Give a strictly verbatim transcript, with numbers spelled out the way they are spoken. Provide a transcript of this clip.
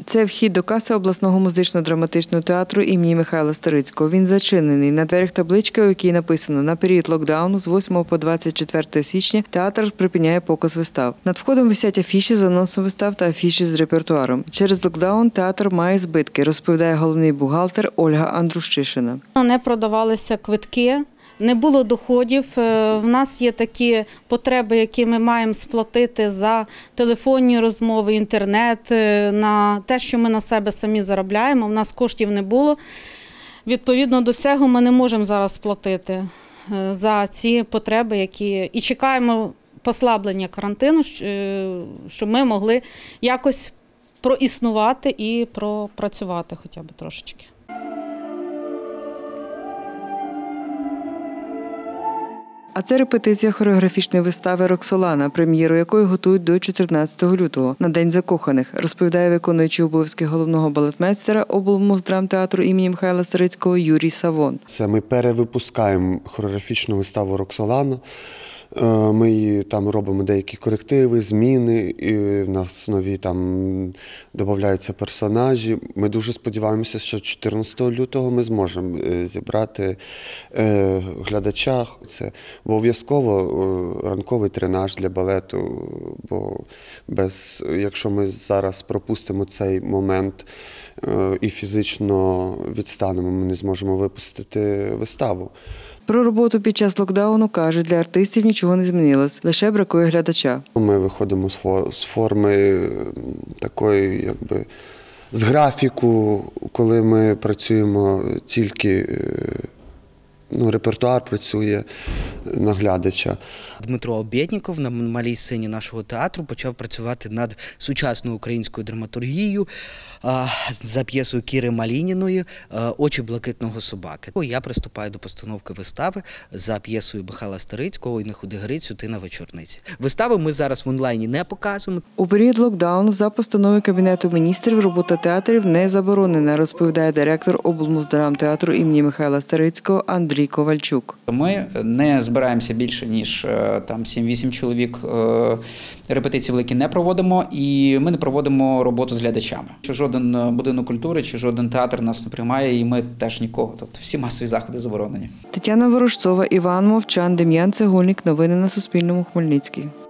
Це вхід до каси обласного музично-драматичного театру імені Михайла Старицького. Він зачинений. На дверях табличка, у якій написано «На період локдауну з восьмого по двадцять четверте січня театр припиняє показ вистав». Над входом висять афіші з анонсом вистав та афіші з репертуаром. Через локдаун театр має збитки, розповідає головний бухгалтер Ольга Андрущишина. Не продавалися квитки. Не було доходів. В нас є такі потреби, які ми маємо сплатити за телефонні розмови, інтернет, на те, що ми на себе самі заробляємо. У нас коштів не було. Відповідно до цього ми не можемо зараз сплатити за ці потреби, які і чекаємо послаблення карантину, щоб ми могли якось проіснувати і пропрацювати хоча б трошечки. А це репетиція хореографічної вистави «Роксолана», прем'єру якої готують до чотирнадцятого лютого, на День закоханих, розповідає виконуючий обов'язки головного балетмейстера облмуздрамтеатру імені Михайла Старицького Юрій Савон. Це ми перевипускаємо хореографічну виставу «Роксолана». Ми її там робимо деякі корективи, зміни, і в нас нові там додаються персонажі. Ми дуже сподіваємося, що чотирнадцятого лютого ми зможемо зібрати глядача. Це обов'язково ранковий тренаж для балету, бо без, якщо ми зараз пропустимо цей момент і фізично відстанемо, ми не зможемо випустити виставу. Про роботу під час локдауну, каже, для артистів нічого не змінилось, лише бракує глядача. Ми виходимо з форми такої, якби, з графіку, коли ми працюємо тільки, ну, репертуар працює на глядача. Дмитро Обєдніков на малій сцені нашого театру почав працювати над сучасною українською драматургією за п'єсою Кіри Малініної «Очі блакитного собаки». Я приступаю до постановки вистави за п'єсою Михайла Старицького «Ой, не ходи Грицю, ти на вечорниці». Вистави ми зараз в онлайні не показуємо. У період локдауну за постановою Кабінету міністрів робота театрів не заборонена, розповідає директор облмуздрамтеатру імені Михайла Старицького Андрій Ковальчук. Ми не збираємося більше, ніж там сім-вісім чоловік, репетиції великі не проводимо, і ми не проводимо роботу з глядачами. Чи жоден будинок культури, чи жоден театр нас не приймає, і ми теж нікого. Тобто всі масові заходи заборонені. Тетяна Ворожцова, Іван Мовчан, Дем'ян Цегольник. Новини на Суспільному. Хмельницький.